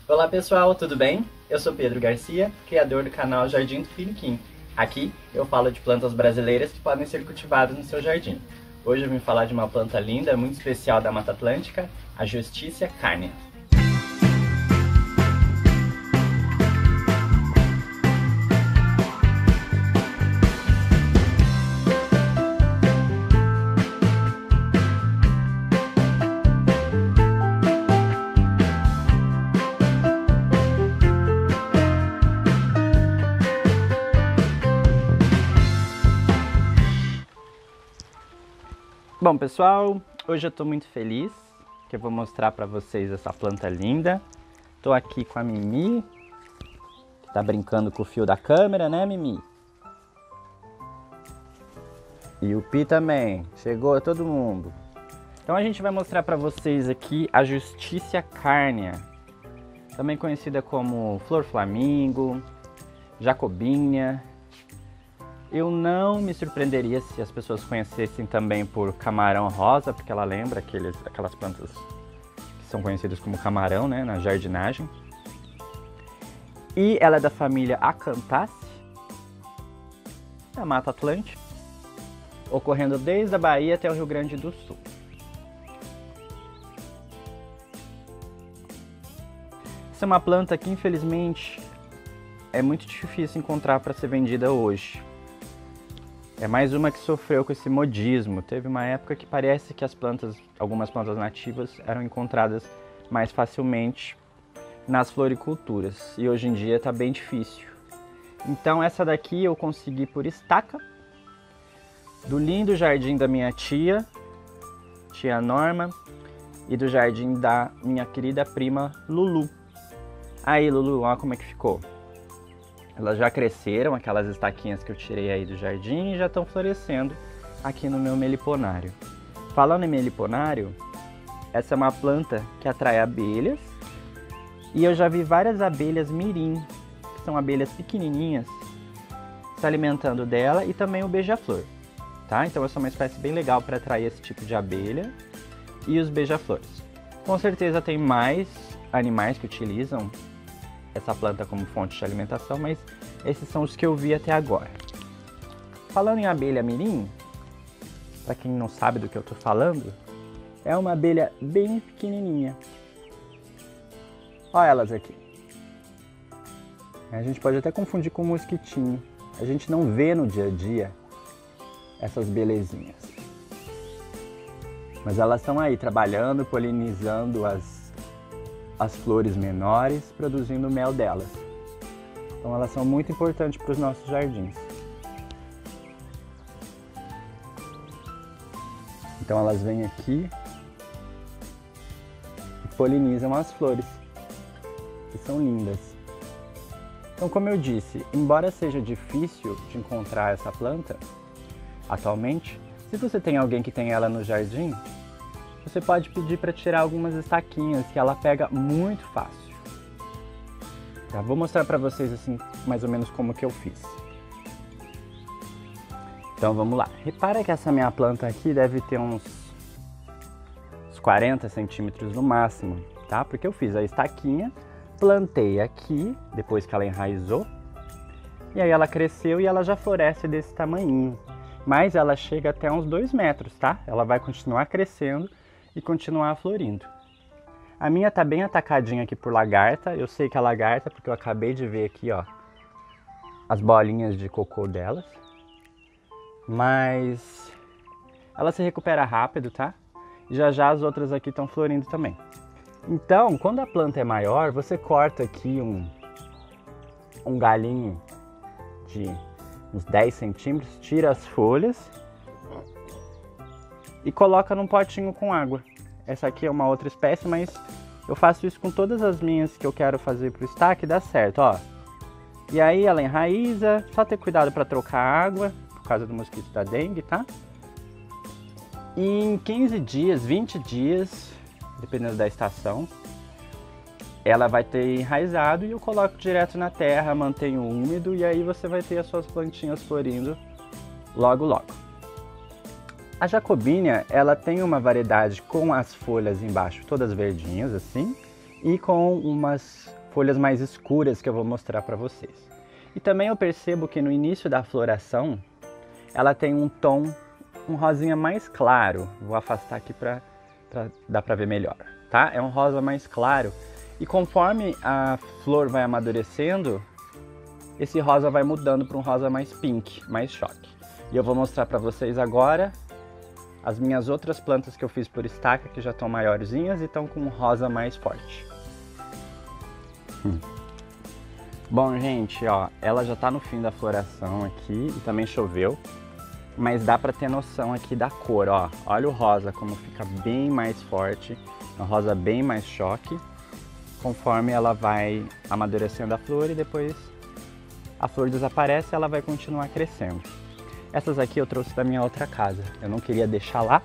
Olá pessoal, tudo bem? Eu sou Pedro Garcia, criador do canal Jardim do Piniquim. Aqui eu falo de plantas brasileiras que podem ser cultivadas no seu jardim. Hoje eu vim falar de uma planta linda, muito especial da Mata Atlântica, a Justicia carnea. Bom pessoal, hoje eu estou muito feliz que eu vou mostrar para vocês essa planta linda. Estou aqui com a Mimi, que está brincando com o fio da câmera, né Mimi? E o Pi também, chegou todo mundo. Então a gente vai mostrar para vocês aqui a Justicia carnea, também conhecida como flor flamingo, jacobinha. Eu não me surpreenderia se as pessoas conhecessem também por camarão rosa, porque ela lembra aquelas plantas que são conhecidas como camarão, né, na jardinagem. E ela é da família Acanthaceae, da Mata Atlântica, ocorrendo desde a Bahia até o Rio Grande do Sul. Essa é uma planta que, infelizmente, é muito difícil encontrar para ser vendida hoje. É mais uma que sofreu com esse modismo. Teve uma época que parece que algumas plantas nativas eram encontradas mais facilmente nas floriculturas. E hoje em dia está bem difícil. Então essa daqui eu consegui por estaca, do lindo jardim da minha tia Norma, e do jardim da minha querida prima Lulu. Aí Lulu, olha como é que ficou. Elas já cresceram, aquelas estaquinhas que eu tirei aí do jardim, e já estão florescendo aqui no meu meliponário. Falando em meliponário, essa é uma planta que atrai abelhas, e eu já vi várias abelhas mirim, que são abelhas pequenininhas, se alimentando dela, e também o beija-flor, tá? Então essa é uma espécie bem legal para atrair esse tipo de abelha e os beija-flores. Com certeza tem mais animais que utilizam essa planta como fonte de alimentação, mas esses são os que eu vi até agora. Falando em abelha mirim, para quem não sabe do que eu estou falando, é uma abelha bem pequenininha. Olha elas aqui. A gente pode até confundir com mosquitinho. A gente não vê no dia a dia essas belezinhas. Mas elas estão aí trabalhando, polinizando as flores menores, produzindo o mel delas. Então elas são muito importantes para os nossos jardins. Então elas vêm aqui e polinizam as flores, que são lindas. Então, como eu disse, embora seja difícil de encontrar essa planta atualmente, se você tem alguém que tem ela no jardim, você pode pedir para tirar algumas estaquinhas, que ela pega muito fácil. Já vou mostrar para vocês assim, mais ou menos como que eu fiz. Então vamos lá. Repara que essa minha planta aqui deve ter uns 40 centímetros no máximo, tá? Porque eu fiz a estaquinha, plantei aqui, depois que ela enraizou, e aí ela cresceu e ela já floresce desse tamanhinho. Mas ela chega até uns 2 metros, tá? Ela vai continuar crescendo e continuar florindo. A minha tá bem atacadinha aqui por lagarta. Eu sei que é lagarta porque eu acabei de ver aqui, ó, as bolinhas de cocô delas. Mas ela se recupera rápido, tá? E já já as outras aqui estão florindo também. Então, quando a planta é maior, você corta aqui um galinho de uns 10 centímetros, tira as folhas e coloca num potinho com água. Essa aqui é uma outra espécie, mas eu faço isso com todas as minhas que eu quero fazer pro estaque, dá certo, ó. E aí ela enraiza, só ter cuidado para trocar a água, por causa do mosquito da dengue, tá? E em 15 dias, 20 dias, dependendo da estação, ela vai ter enraizado e eu coloco direto na terra, mantenho úmido, e aí você vai ter as suas plantinhas florindo logo logo. A jacobinha, ela tem uma variedade com as folhas embaixo todas verdinhas assim, e com umas folhas mais escuras que eu vou mostrar para vocês. E também eu percebo que no início da floração, ela tem um tom, um rosinha mais claro. Vou afastar aqui para dar para ver melhor, tá? É um rosa mais claro. E conforme a flor vai amadurecendo, esse rosa vai mudando para um rosa mais pink, mais choque. E eu vou mostrar para vocês agora as minhas outras plantas que eu fiz por estaca, que já estão maiorzinhas e estão com um rosa mais forte. Bom, gente, ó, ela já tá no fim da floração aqui e também choveu, mas dá pra ter noção aqui da cor, ó. Olha o rosa como fica bem mais forte, um rosa bem mais choque, conforme ela vai amadurecendo a flor e depois a flor desaparece e ela vai continuar crescendo. Essas aqui eu trouxe da minha outra casa, eu não queria deixar lá,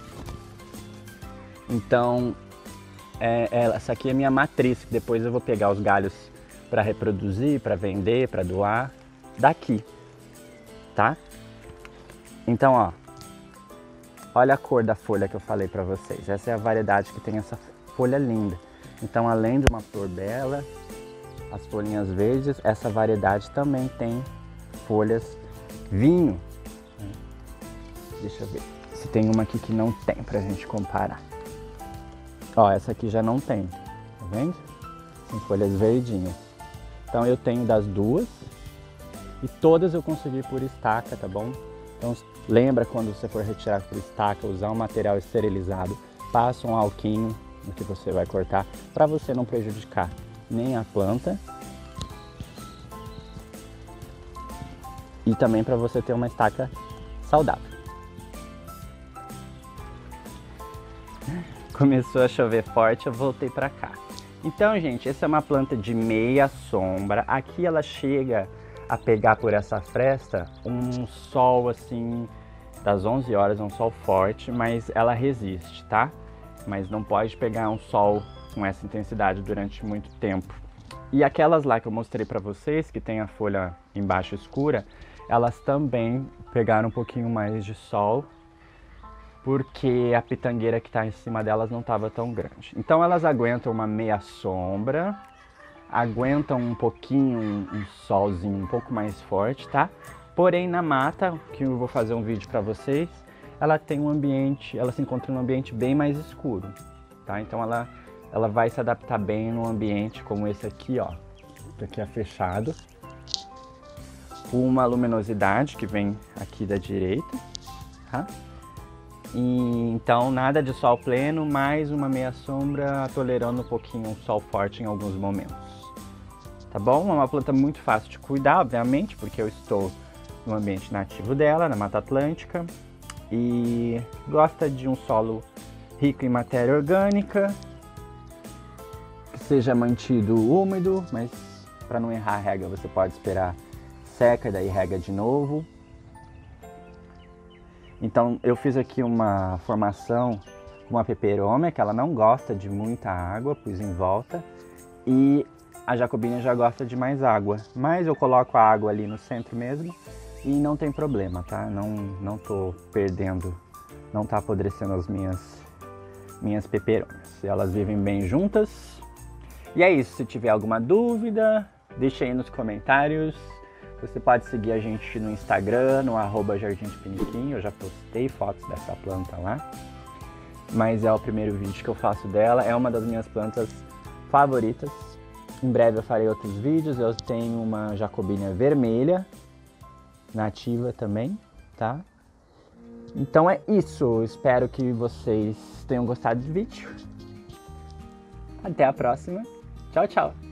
então essa aqui é minha matriz, que depois eu vou pegar os galhos para reproduzir, para vender, para doar daqui, tá? Então, ó, olha a cor da folha que eu falei para vocês. Essa é a variedade que tem essa folha linda. Então, além de uma flor bela, as folhinhas verdes, essa variedade também tem folhas vinho. Deixa eu ver se tem uma aqui que não tem pra gente comparar. Ó, essa aqui já não tem, tá vendo? Tem folhas verdinhas. Então eu tenho das duas e todas eu consegui por estaca, tá bom? Então lembra quando você for retirar por estaca, usar um material esterilizado, passa um alquinho no que você vai cortar, para você não prejudicar nem a planta e também para você ter uma estaca saudável. Começou a chover forte, eu voltei para cá. Então, gente, essa é uma planta de meia sombra. Aqui ela chega a pegar por essa fresta um sol assim das 11 horas, um sol forte, mas ela resiste, tá? Mas não pode pegar um sol com essa intensidade durante muito tempo. E aquelas lá que eu mostrei para vocês, que tem a folha embaixo escura, elas também pegaram um pouquinho mais de sol, porque a pitangueira que está em cima delas não estava tão grande. Então elas aguentam uma meia sombra, aguentam um pouquinho, um solzinho um pouco mais forte, tá? Porém na mata, que eu vou fazer um vídeo para vocês, ela tem um ambiente, ela se encontra num ambiente bem mais escuro, tá? Então ela vai se adaptar bem num ambiente como esse aqui, ó. Esse aqui é fechado, com uma luminosidade que vem aqui da direita, tá? E, então nada de sol pleno, mais uma meia sombra, tolerando um pouquinho um sol forte em alguns momentos. Tá bom? É uma planta muito fácil de cuidar, obviamente, porque eu estou no ambiente nativo dela, na Mata Atlântica. E gosta de um solo rico em matéria orgânica, que seja mantido úmido, mas para não errar a rega você pode esperar seca, daí rega de novo. Então eu fiz aqui uma formação com uma peperômia, que ela não gosta de muita água, pus em volta, e a jacobina já gosta de mais água, mas eu coloco a água ali no centro mesmo e não tem problema, tá? Não tô perdendo, não tá apodrecendo as minhas peperômias, elas vivem bem juntas. E é isso, se tiver alguma dúvida, deixa aí nos comentários. Você pode seguir a gente no Instagram, no @jardimdepiniquim, eu já postei fotos dessa planta lá. Mas é o primeiro vídeo que eu faço dela, é uma das minhas plantas favoritas. Em breve eu farei outros vídeos, eu tenho uma jacobina vermelha, nativa também, tá? Então é isso, espero que vocês tenham gostado do vídeo. Até a próxima, tchau, tchau!